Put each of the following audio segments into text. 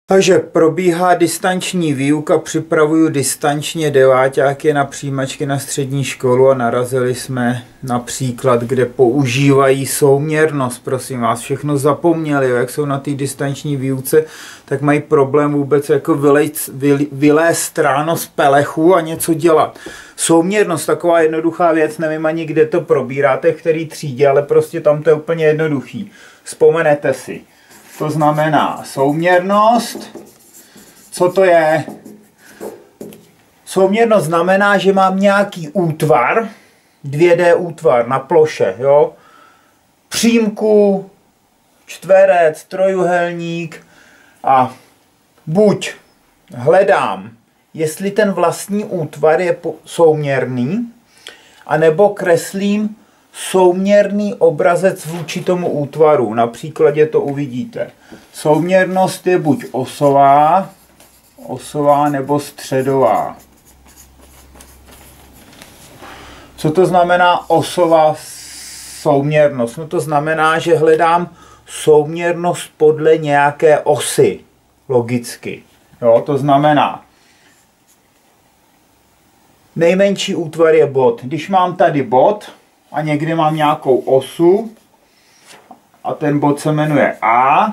Takže probíhá distanční výuka, připravuju distančně deváťáky na přijímačky na střední školu a narazili jsme na příklad, kde používají souměrnost. Prosím vás, všechno zapomněli, jak jsou na té distanční výuce, tak mají problém vůbec jako vylézt ráno z pelechu a něco dělat. Souměrnost, taková jednoduchá věc, nevím ani kde to probíráte, v který třídě, ale prostě tam to je úplně jednoduchý. Vzpomenete si. To znamená souměrnost. Co to je? Souměrnost znamená, že mám nějaký útvar, 2D útvar na ploše, jo? Přímku, čtverec, trojúhelník a buď hledám, jestli ten vlastní útvar je souměrný, anebo kreslím souměrný obrazec vůči tomu útvaru. Na příkladě to uvidíte. Souměrnost je buď osová nebo středová. Co to znamená osová souměrnost? No to znamená, že hledám souměrnost podle nějaké osy. Logicky. Jo, to znamená, nejmenší útvar je bod. Když mám tady bod, a někde mám nějakou osu a ten bod se jmenuje A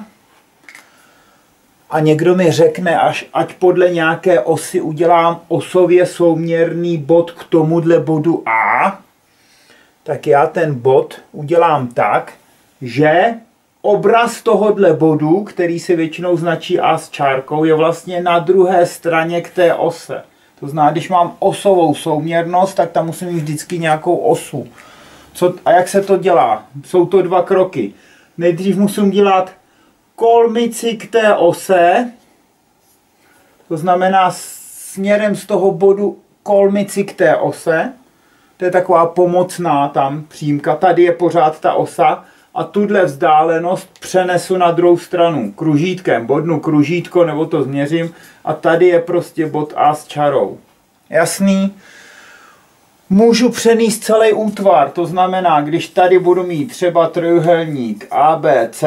a někdo mi řekne, ať podle nějaké osy udělám osově souměrný bod k tomuhle bodu A, tak já ten bod udělám tak, že obraz tohohle bodu, který se většinou značí A s čárkou, je vlastně na druhé straně k té ose. To znamená, když mám osovou souměrnost, tak tam musím mít vždycky nějakou osu. A jak se to dělá? Jsou to dva kroky. Nejdřív musím dělat kolmici k té ose, to znamená směrem z toho bodu kolmici k té ose. To je taková pomocná tam přímka. Tady je pořád ta osa a tuhle vzdálenost přenesu na druhou stranu. Kružítkem bodnu kružítko nebo to změřím a tady je prostě bod A s čarou. Jasný? Můžu přenést celý útvar, to znamená, když tady budu mít třeba trojúhelník ABC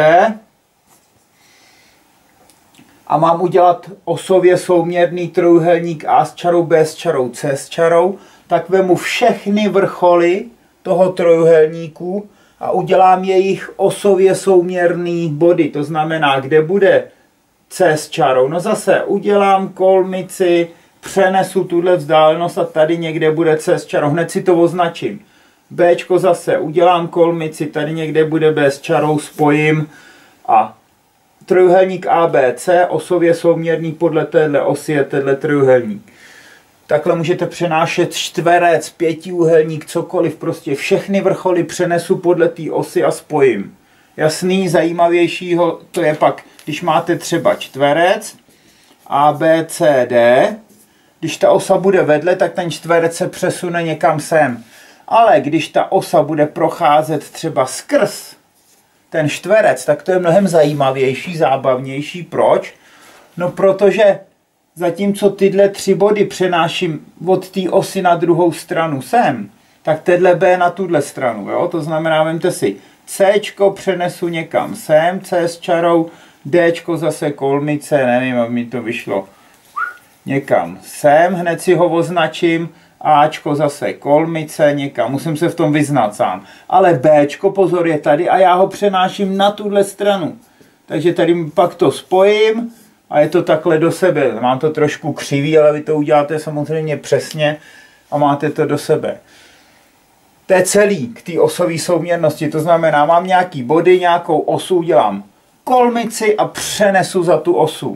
a mám udělat osově souměrný trojúhelník A s čarou, B s čarou, C s čarou, tak vemu všechny vrcholy toho trojúhelníku a udělám jejich osově souměrný body, to znamená, kde bude C s čarou. No zase udělám kolmici, přenesu tuhle vzdálenost a tady někde bude C s čarou. Hned si to označím. Bčko zase udělám kolmici, tady někde bude B s čarou, spojím a trojúhelník ABC, osově souměrný podle téhle osy je tenhle trojúhelník. Takhle můžete přenášet čtverec, pětiúhelník, cokoliv, prostě všechny vrcholy přenesu podle té osy a spojím. Jasný, zajímavějšího to je pak, když máte třeba čtverec, ABCD, když ta osa bude vedle, tak ten čtverec se přesune někam sem. Ale když ta osa bude procházet třeba skrz ten čtverec, tak to je mnohem zajímavější, zábavnější. Proč? No protože zatímco tyhle tři body přenáším od té osy na druhou stranu sem, tak tenhle B na tuhle stranu. Jo? To znamená, vemte si, Cčko přenesu někam sem, C s čarou, Dčko zase kolmice, nevím, jak mi to vyšlo, někam sem, hned si ho označím, Ačko zase kolmice, někam, musím se v tom vyznat sám. Ale Bčko, pozor, je tady a já ho přenáším na tuhle stranu. Takže tady pak to spojím a je to takhle do sebe. Mám to trošku křivý, ale vy to uděláte samozřejmě přesně a máte to do sebe. To je celý k té osové souměrnosti, to znamená, mám nějaký body, nějakou osu, udělám kolmici a přenesu za tu osu.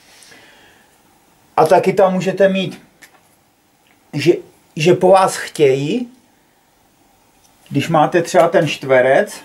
A taky tam můžete mít, že po vás chtějí, když máte třeba ten čtverec,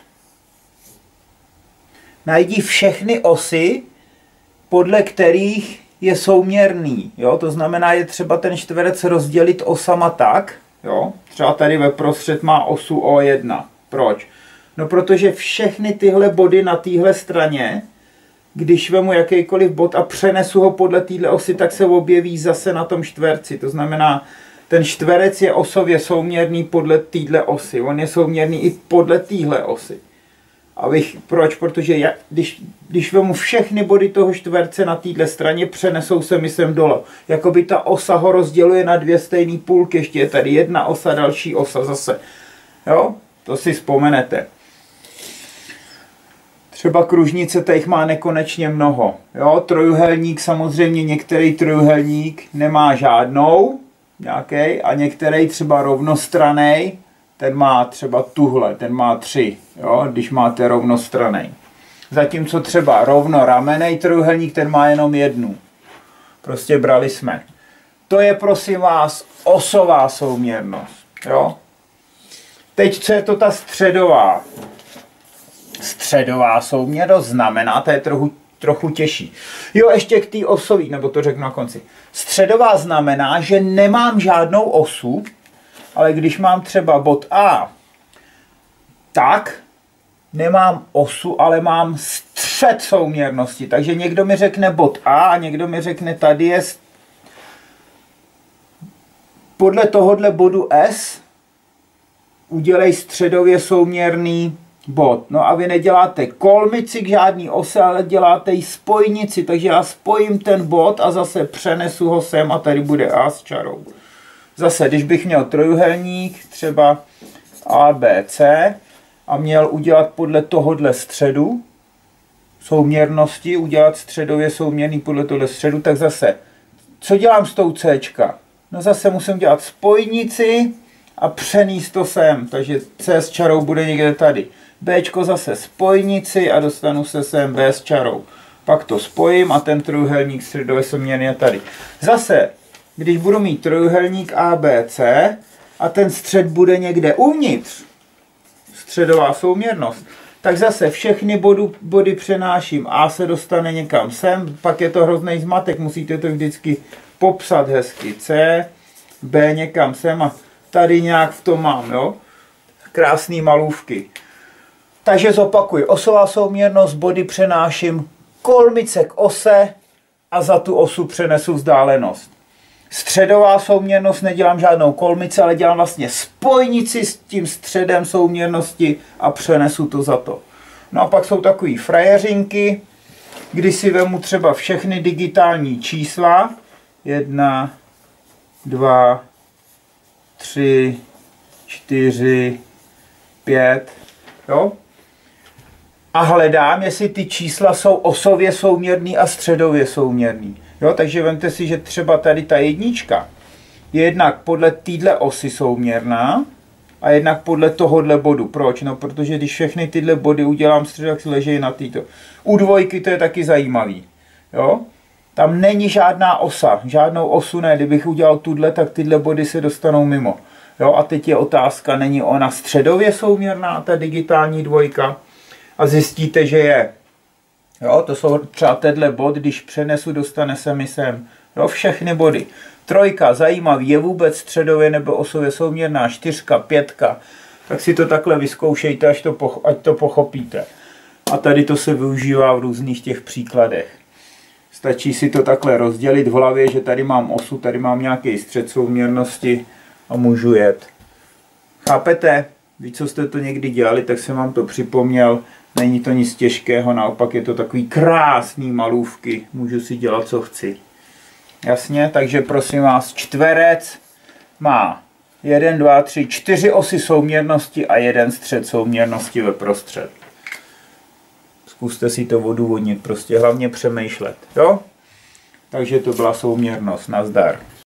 najdi všechny osy, podle kterých je souměrný. Jo? To znamená, je třeba ten čtverec rozdělit osama tak, jo? Třeba tady ve prostřed má osu O1. Proč? No protože všechny tyhle body na téhle straně, když vemu jakýkoliv bod a přenesu ho podle téhle osy, tak se objeví zase na tom čtverci. To znamená, ten čtverec je osově souměrný podle téhle osy. On je souměrný i podle téhle osy. Proč? Protože když vemu všechny body toho čtverce na této straně, přenesou se mi sem dole. Jakoby ta osa ho rozděluje na dvě stejné půlky. Ještě je tady jedna osa, další osa zase. Jo? To si vzpomenete. Třeba kružnice těch má nekonečně mnoho. Jo? Trojuhelník samozřejmě, některý trojuhelník nemá žádnou, nějaký, a některý třeba rovnostranný, ten má třeba tuhle, ten má 3, jo? Když máte rovnostranný. Zatímco třeba rovnoramenný trojuhelník, ten má jenom 1. Prostě brali jsme. To je, prosím vás, osová souměrnost. Jo? Teď, co je to ta středová? Středová souměrnost znamená, to je trochu těžší. Jo, ještě k té osový, nebo to řeknu na konci. Středová znamená, že nemám žádnou osu, ale když mám třeba bod A, tak nemám osu, ale mám střed souměrnosti. Takže někdo mi řekne bod A někdo mi řekne, tady je podle tohohle bodu S udělej středově souměrný bod. No a vy neděláte kolmici k žádný ose, ale děláte i spojnici. Takže já spojím ten bod a zase přenesu ho sem a tady bude A s čarou. Zase, když bych měl trojuhelník, třeba ABC, a měl udělat podle tohohle středu souměrnosti, udělat středově souměrný podle tohle středu, tak zase, co dělám s tou C? No zase musím dělat spojnici a přenést to sem, takže C s čarou bude někde tady. Bčko zase spojnici a dostanu se sem B s čarou. Pak to spojím a ten trojuhelník středově souměrný je tady. Zase, když budu mít trojuhelník ABC a ten střed bude někde uvnitř, středová souměrnost, tak zase všechny body přenáším. A se dostane někam sem, pak je to hrozný zmatek, musíte to vždycky popsat hezky. C, B někam sem a tady nějak v tom mám, jo? Krásný malůvky. Takže zopakuji, osová souměrnost, body přenáším, kolmice k ose a za tu osu přenesu vzdálenost. Středová souměrnost, nedělám žádnou kolmici, ale dělám vlastně spojnici s tím středem souměrnosti a přenesu to za to. No a pak jsou takový frajeřinky, kdy si vemu třeba všechny digitální čísla. 1, 2, 3, 4, 5, jo? A hledám, jestli ty čísla jsou osově souměrný a středově souměrný. Jo, takže vemte si, že třeba tady ta jednička je jednak podle téhle osy souměrná a jednak podle tohohle bodu. Proč? No, protože když všechny tyhle body udělám středu, tak si leží na této. U dvojky to je taky zajímavý. Jo? Tam není žádná osa, žádnou osu ne. Kdybych udělal tuhle, tak tyhle body se dostanou mimo. Jo? A teď je otázka, není ona středově souměrná, ta digitální dvojka? A zjistíte, že je. Jo, to jsou třeba tenhle bod, když přenesu, dostane se mi sem. Jo, všechny body. Trojka, zajímavý, je vůbec středově nebo osově souměrná, 4, 5. Tak si to takhle vyzkoušejte, ať to pochopíte. A tady to se využívá v různých těch příkladech. Stačí si to takhle rozdělit v hlavě, že tady mám osu, tady mám nějaký střed souměrnosti a můžu jet. Chápete? Vy, co jste to někdy dělali, tak jsem vám to připomněl. Není to nic těžkého, naopak je to takový krásný malůvky. Můžu si dělat, co chci. Jasně? Takže prosím vás, čtverec má 1, 2, 3, 4 osy souměrnosti a 1 střed souměrnosti ve prostřed. Zkuste si to odůvodnit, prostě hlavně přemýšlet. Jo? Takže to byla souměrnost. Nazdar.